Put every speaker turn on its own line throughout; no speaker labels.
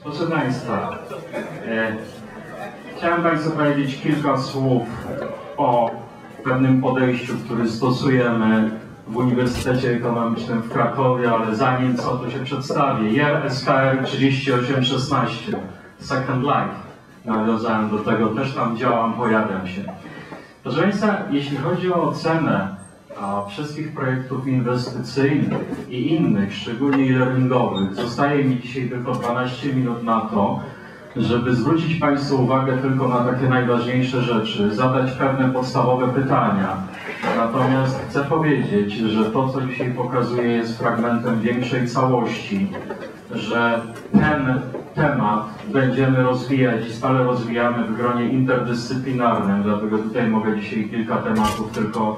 Proszę Państwa, chciałem Państwu powiedzieć kilka słów o pewnym podejściu, który stosujemy w Uniwersytecie Ekonomicznym w Krakowie, ale zanim co, to się przedstawię. SKR 3816, Second Life. Nawiązałem do tego, też tam działam, pojawiam się. Proszę Państwa, jeśli chodzi o ocenę wszystkich projektów inwestycyjnych i innych, szczególnie e-learningowych, zostaje mi dzisiaj tylko 12 minut na to, żeby zwrócić Państwu uwagę tylko na takie najważniejsze rzeczy, zadać pewne podstawowe pytania. Natomiast chcę powiedzieć, że to, co dzisiaj pokazuję, jest fragmentem większej całości, że ten temat będziemy rozwijać i stale rozwijamy w gronie interdyscyplinarnym, dlatego tutaj mogę dzisiaj kilka tematów tylko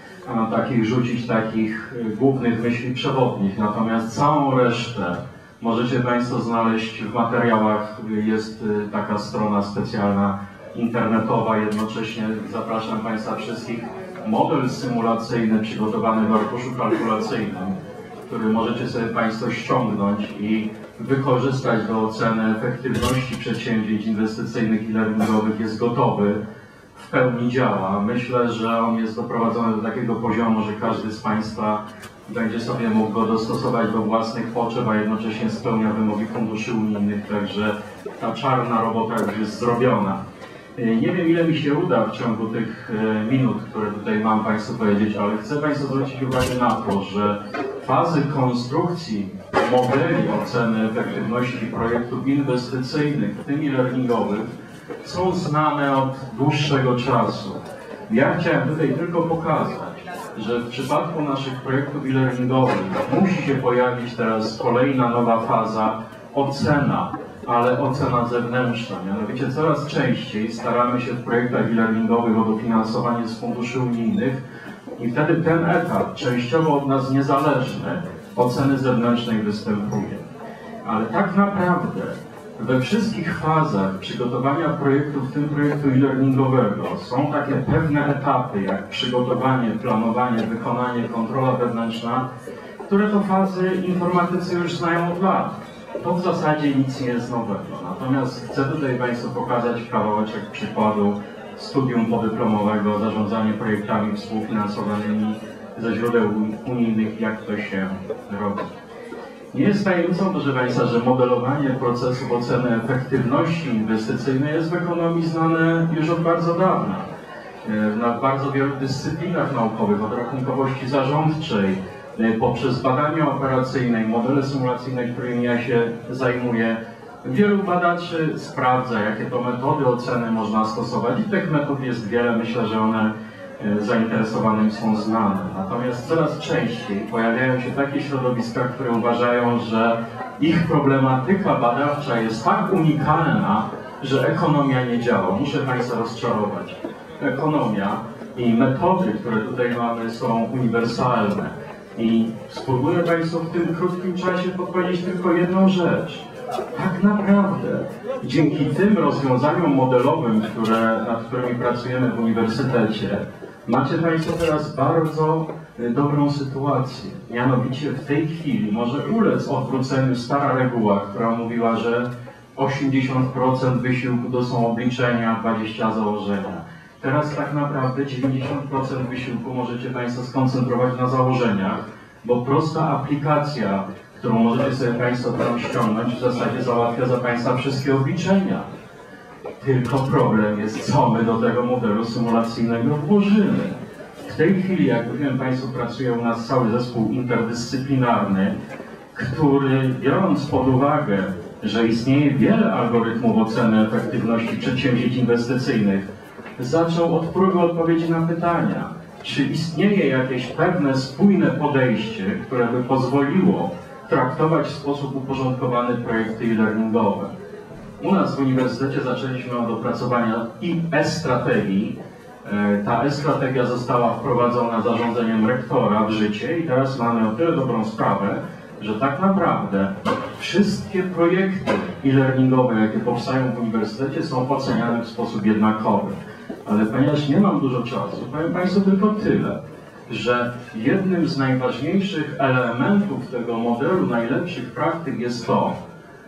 rzucić takich głównych myśli przewodnich, natomiast całą resztę możecie Państwo znaleźć w materiałach. Jest taka strona specjalna internetowa, jednocześnie zapraszam Państwa wszystkich. Model symulacyjny przygotowany w arkuszu kalkulacyjnym, który możecie sobie Państwo ściągnąć i wykorzystać do oceny efektywności przedsięwzięć inwestycyjnych i learningowych, jest gotowy. W pełni działa. Myślę, że on jest doprowadzony do takiego poziomu, że każdy z Państwa będzie sobie mógł go dostosować do własnych potrzeb, a jednocześnie spełnia wymogi funduszy unijnych, także ta czarna robota już jest zrobiona. Nie wiem, ile mi się uda w ciągu tych minut, które tutaj mam Państwu powiedzieć, ale chcę Państwu zwrócić uwagę na to, że fazy konstrukcji modeli oceny efektywności projektów inwestycyjnych, w tym i learningowych, są znane od dłuższego czasu. Ja chciałem tutaj tylko pokazać, że w przypadku naszych projektów e-learningowych musi się pojawić teraz kolejna nowa faza, ocena, ale ocena zewnętrzna. Mianowicie coraz częściej staramy się w projektach e-learningowych o dofinansowanie z funduszy unijnych i wtedy ten etap, częściowo od nas niezależny, oceny zewnętrznej występuje. Ale tak naprawdę we wszystkich fazach przygotowania projektu, w tym projektu e-learningowego, są takie pewne etapy, jak przygotowanie, planowanie, wykonanie, kontrola wewnętrzna, które to fazy informatycy już znają od lat. To w zasadzie nic nie jest nowego. Natomiast chcę tutaj Państwu pokazać kawałeczek przykładu studium podyplomowego, zarządzanie projektami współfinansowanymi ze źródeł unijnych, jak to się robi. Nie jest tajemnicą, proszę Państwa, że modelowanie procesów oceny efektywności inwestycyjnej jest w ekonomii znane już od bardzo dawna. W bardzo wielu dyscyplinach naukowych, od rachunkowości zarządczej, poprzez badania operacyjne i modele symulacyjne, którymi ja się zajmuję, wielu badaczy sprawdza, jakie to metody oceny można stosować i tych metod jest wiele. Myślę, że one zainteresowanym są znane. Natomiast coraz częściej pojawiają się takie środowiska, które uważają, że ich problematyka badawcza jest tak unikalna, że ekonomia nie działa. Muszę Państwa rozczarować. Ekonomia i metody, które tutaj mamy, są uniwersalne. I spróbuję Państwu w tym krótkim czasie podpowiedzieć tylko jedną rzecz. Tak naprawdę dzięki tym rozwiązaniom modelowym, nad którymi pracujemy w uniwersytecie, macie Państwo teraz bardzo dobrą sytuację. Mianowicie w tej chwili może ulec odwróceniu stara reguła, która mówiła, że 80% wysiłku to są obliczenia, 20% założenia. Teraz tak naprawdę 90% wysiłku możecie Państwo skoncentrować na założeniach, bo prosta aplikacja, którą możecie sobie Państwo tam ściągnąć, w zasadzie załatwia za Państwa wszystkie obliczenia. Tylko problem jest, co my do tego modelu symulacyjnego włożymy. W tej chwili, jak mówiłem Państwu, pracuje u nas cały zespół interdyscyplinarny, który, biorąc pod uwagę, że istnieje wiele algorytmów oceny efektywności przedsięwzięć inwestycyjnych, zaczął od próby odpowiedzi na pytania, czy istnieje jakieś pewne spójne podejście, które by pozwoliło traktować w sposób uporządkowany projekty e-learningowe. U nas w uniwersytecie zaczęliśmy od opracowania e-strategii. Ta e-strategia została wprowadzona zarządzeniem rektora w życie i teraz mamy o tyle dobrą sprawę, że tak naprawdę wszystkie projekty e-learningowe, jakie powstają w uniwersytecie, są oceniane w sposób jednakowy. Ale ponieważ nie mam dużo czasu, powiem Państwu tylko tyle, że jednym z najważniejszych elementów tego modelu najlepszych praktyk jest to,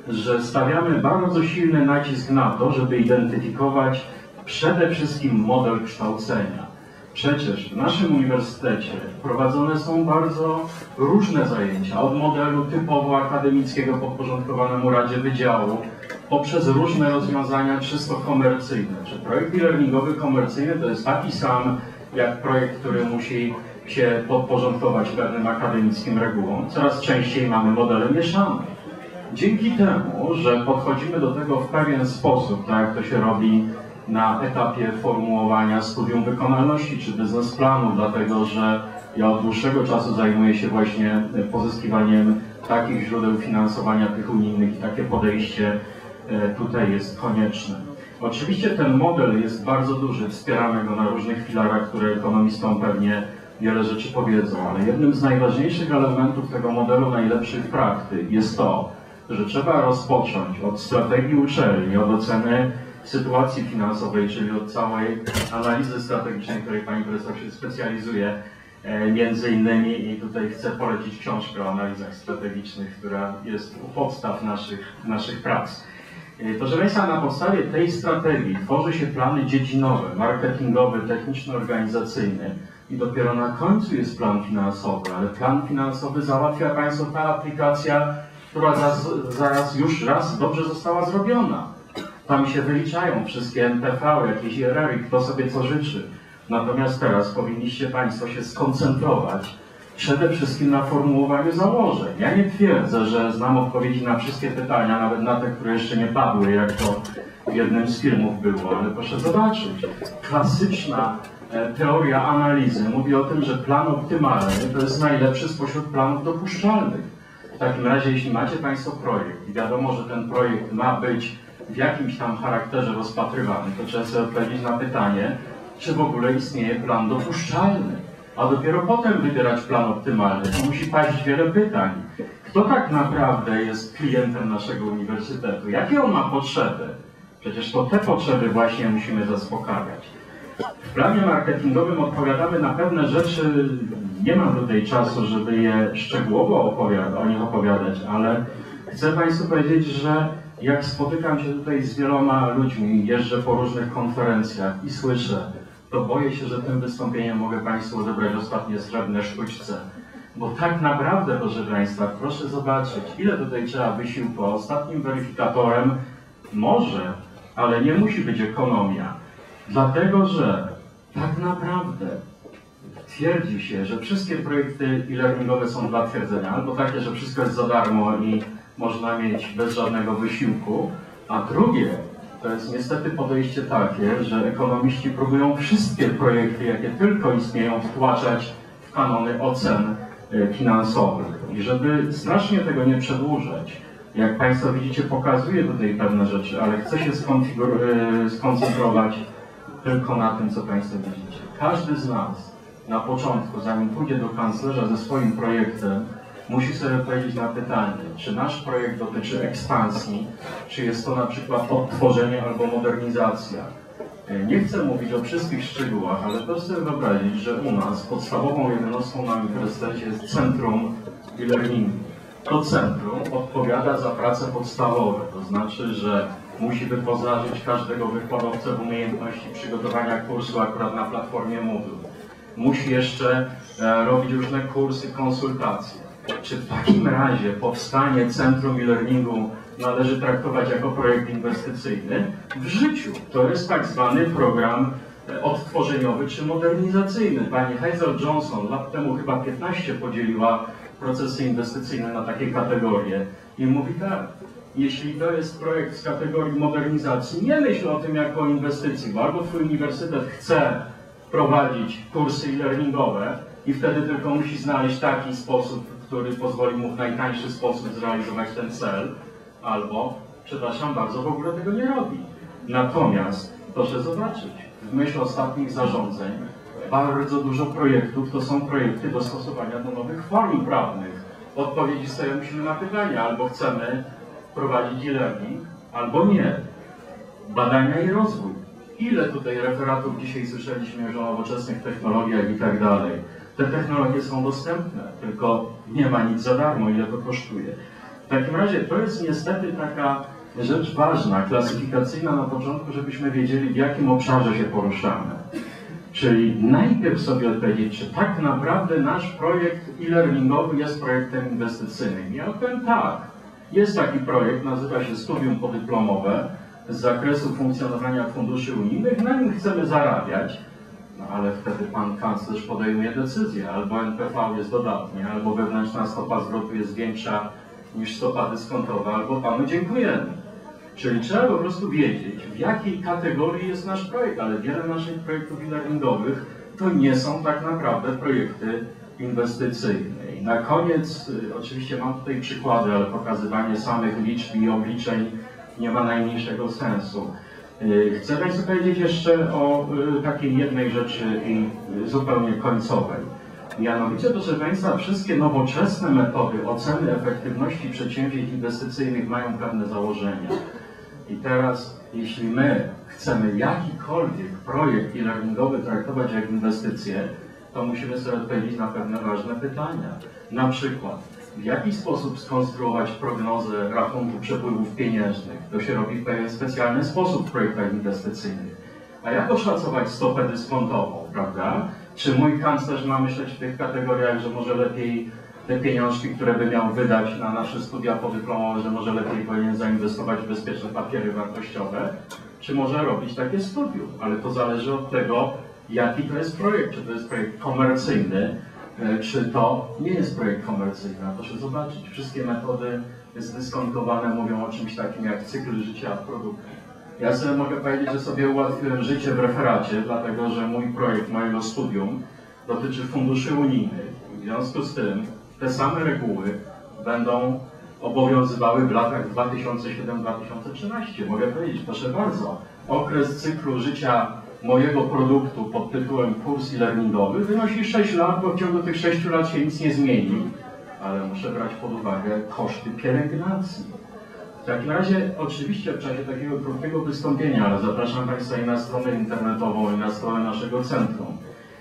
że stawiamy bardzo silny nacisk na to, żeby identyfikować przede wszystkim model kształcenia. Przecież w naszym uniwersytecie prowadzone są bardzo różne zajęcia, od modelu typowo akademickiego podporządkowanemu Radzie Wydziału, poprzez różne rozwiązania czysto komercyjne. Czy projekt e-learningowy komercyjny to jest taki sam jak projekt, który musi się podporządkować pewnym akademickim regułom. Coraz częściej mamy modele mieszane. Dzięki temu, że podchodzimy do tego w pewien sposób, tak jak to się robi na etapie formułowania studium wykonalności czy biznesplanu, dlatego że ja od dłuższego czasu zajmuję się właśnie pozyskiwaniem takich źródeł finansowania tych unijnych i takie podejście tutaj jest konieczne. Oczywiście ten model jest bardzo duży, wspieramy go na różnych filarach, które ekonomistom pewnie wiele rzeczy powiedzą, ale jednym z najważniejszych elementów tego modelu najlepszych praktyk jest to, że trzeba rozpocząć od strategii uczelni, od oceny sytuacji finansowej, czyli od całej analizy strategicznej, której pani profesor się specjalizuje między innymi i tutaj chcę polecić książkę o analizach strategicznych, która jest u podstaw naszych prac. Proszę Państwa, na podstawie tej strategii tworzy się plany dziedzinowe, marketingowe, techniczno-organizacyjne i dopiero na końcu jest plan finansowy, ale plan finansowy załatwia Państwu ta aplikacja, która już raz dobrze została zrobiona. Tam się wyliczają wszystkie NPV, jakieś IRR, kto sobie co życzy. Natomiast teraz powinniście Państwo się skoncentrować przede wszystkim na formułowaniu założeń. Ja nie twierdzę, że znam odpowiedzi na wszystkie pytania, nawet na te, które jeszcze nie padły, jak to w jednym z filmów było, ale proszę zobaczyć. Klasyczna teoria analizy mówi o tym, że plan optymalny to jest najlepszy spośród planów dopuszczalnych. W takim razie, jeśli macie Państwo projekt i wiadomo, że ten projekt ma być w jakimś tam charakterze rozpatrywany, to trzeba sobie odpowiedzieć na pytanie, czy w ogóle istnieje plan dopuszczalny, a dopiero potem wybierać plan optymalny. To musi paść wiele pytań. Kto tak naprawdę jest klientem naszego uniwersytetu? Jakie on ma potrzeby? Przecież to te potrzeby właśnie musimy zaspokajać. W planie marketingowym odpowiadamy na pewne rzeczy. Nie mam tutaj czasu, żeby je szczegółowo o nich opowiadać, ale chcę Państwu powiedzieć, że jak spotykam się tutaj z wieloma ludźmi, jeżdżę po różnych konferencjach i słyszę, to boję się, że tym wystąpieniem mogę Państwu odebrać ostatnie srebrne sztućce. Bo tak naprawdę, proszę Państwa, proszę zobaczyć, ile tutaj trzeba wysiłku. Ostatnim weryfikatorem może, ale nie musi być ekonomia. Dlatego, że tak naprawdę twierdzi się, że wszystkie projekty e-learningowe są dla twierdzenia, albo takie, że wszystko jest za darmo i można mieć bez żadnego wysiłku, a drugie to jest niestety podejście takie, że ekonomiści próbują wszystkie projekty, jakie tylko istnieją, wtłaczać w kanony ocen finansowych. I żeby strasznie tego nie przedłużać, jak Państwo widzicie, pokazuję tutaj pewne rzeczy, ale chcę się skoncentrować tylko na tym, co Państwo widzicie. Każdy z nas na początku, zanim pójdzie do kanclerza ze swoim projektem, musi sobie odpowiedzieć na pytanie, czy nasz projekt dotyczy ekspansji, czy jest to na przykład odtworzenie albo modernizacja. Nie chcę mówić o wszystkich szczegółach, ale proszę sobie wyobrazić, że u nas podstawową jednostką na uniwersytecie jest Centrum e-Learningu. To centrum odpowiada za prace podstawowe, to znaczy, że musi wyposażyć każdego wykładowcę w umiejętności przygotowania kursu akurat na platformie Moodle. Musi jeszcze robić różne kursy, konsultacje. Czy w takim razie powstanie Centrum e-Learningu należy traktować jako projekt inwestycyjny? W życiu. To jest tak zwany program odtworzeniowy czy modernizacyjny. Pani Hazel-Johnson lat temu chyba 15 podzieliła procesy inwestycyjne na takie kategorie i mówi tak, jeśli to jest projekt z kategorii modernizacji, nie myśl o tym jako o inwestycji, bo albo Twój uniwersytet chce prowadzić kursy e-learningowe i wtedy tylko musi znaleźć taki sposób, który pozwoli mu w najtańszy sposób zrealizować ten cel, albo, przepraszam bardzo, w ogóle tego nie robi. Natomiast, proszę zobaczyć, w myśl ostatnich zarządzeń, bardzo dużo projektów to są projekty dostosowania do nowych form prawnych. Odpowiedzi sobie musimy na pytanie, albo chcemy prowadzić e-learning, albo nie. Badania i rozwój. Ile tutaj referatów dzisiaj słyszeliśmy już o nowoczesnych technologiach i tak dalej. Te technologie są dostępne, tylko nie ma nic za darmo, ile to kosztuje. W takim razie to jest niestety taka rzecz ważna, klasyfikacyjna na początku, żebyśmy wiedzieli, w jakim obszarze się poruszamy. Czyli najpierw sobie odpowiedzieć, czy tak naprawdę nasz projekt e-learningowy jest projektem inwestycyjnym. Ja odpowiem tak. Jest taki projekt, nazywa się Studium Podyplomowe z zakresu funkcjonowania funduszy unijnych. Na nim chcemy zarabiać, no ale wtedy pan kanclerz podejmuje decyzję. Albo NPV jest dodatnie, albo wewnętrzna stopa zwrotu jest większa niż stopa dyskontowa, albo panu dziękujemy. Czyli trzeba po prostu wiedzieć, w jakiej kategorii jest nasz projekt, ale wiele naszych projektów e-learningowych to nie są tak naprawdę projekty inwestycyjne. I na koniec, oczywiście mam tutaj przykłady, ale pokazywanie samych liczb i obliczeń nie ma najmniejszego sensu. Chcę Państwu powiedzieć jeszcze o takiej jednej rzeczy i zupełnie końcowej. Mianowicie, proszę Państwa, wszystkie nowoczesne metody oceny efektywności przedsięwzięć inwestycyjnych mają pewne założenia. I teraz, jeśli my chcemy jakikolwiek projekt e-learningowy traktować jak inwestycję, to musimy sobie odpowiedzieć na pewne ważne pytania. Na przykład, w jaki sposób skonstruować prognozę rachunku przepływów pieniężnych? To się robi w pewien specjalny sposób w projektach inwestycyjnych. A jak oszacować stopę dyskontową, prawda? Czy mój kanclerz ma myśleć w tych kategoriach, że może lepiej te pieniążki, które by miał wydać na nasze studia podyplomowe, że może lepiej powinien zainwestować w bezpieczne papiery wartościowe, czy może robić takie studium? Ale to zależy od tego, jaki to jest projekt. Czy to jest projekt komercyjny, czy to nie jest projekt komercyjny. A proszę zobaczyć, wszystkie metody zdyskontowane mówią o czymś takim jak cykl życia produktu. Ja sobie mogę powiedzieć, że sobie ułatwiłem życie w referacie, dlatego że mój projekt mojego studium dotyczy funduszy unijnych. W związku z tym te same reguły będą obowiązywały w latach 2007-2013. Mogę powiedzieć, proszę bardzo, okres cyklu życia mojego produktu pod tytułem kurs e-learningowy wynosi 6 lat, bo w ciągu tych 6 lat się nic nie zmieni, ale muszę brać pod uwagę koszty pielęgnacji. W takim razie, oczywiście w czasie takiego krótkiego wystąpienia, ale zapraszam Państwa i na stronę internetową, i na stronę naszego centrum.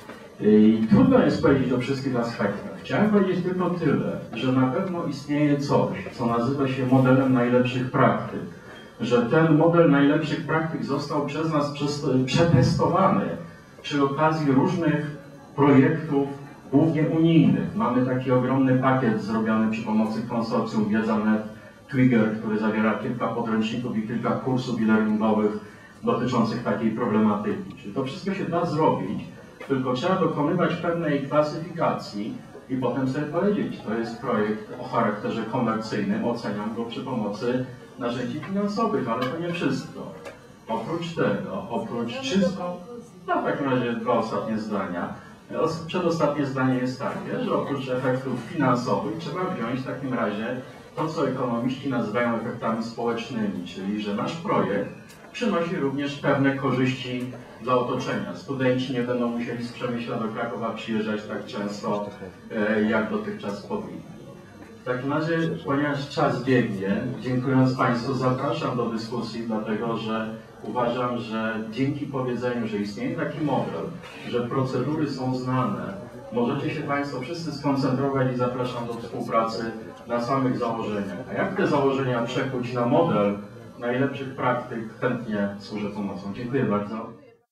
I trudno jest powiedzieć o wszystkich aspektach. Chciałem powiedzieć tylko tyle, że na pewno istnieje coś, co nazywa się modelem najlepszych praktyk. Że ten model najlepszych praktyk został przez nas przetestowany przy okazji różnych projektów, głównie unijnych. Mamy taki ogromny pakiet zrobiony przy pomocy konsorcjum Wiedza.net Twigger, który zawiera kilka podręczników i kilka kursów e-learningowych dotyczących takiej problematyki. Czyli to wszystko się da zrobić, tylko trzeba dokonywać pewnej klasyfikacji i potem sobie powiedzieć, to jest projekt o charakterze komercyjnym, oceniam go przy pomocy narzędzi finansowych, ale to nie wszystko. Oprócz tego, oprócz czysto, w takim razie dwa ostatnie zdania. Przedostatnie zdanie jest takie, że oprócz efektów finansowych trzeba wziąć w takim razie to, co ekonomiści nazywają efektami społecznymi, czyli że nasz projekt przynosi również pewne korzyści dla otoczenia. Studenci nie będą musieli z Przemyśla do Krakowa przyjeżdżać tak często, jak dotychczas powinni. W takim razie, ponieważ czas biegnie, dziękując Państwu, zapraszam do dyskusji, dlatego że uważam, że dzięki powiedzeniu, że istnieje taki model, że procedury są znane, możecie się Państwo wszyscy skoncentrować i zapraszam do współpracy na samych założeniach. A jak te założenia przekuć na model najlepszych praktyk, chętnie służę pomocą. Dziękuję bardzo.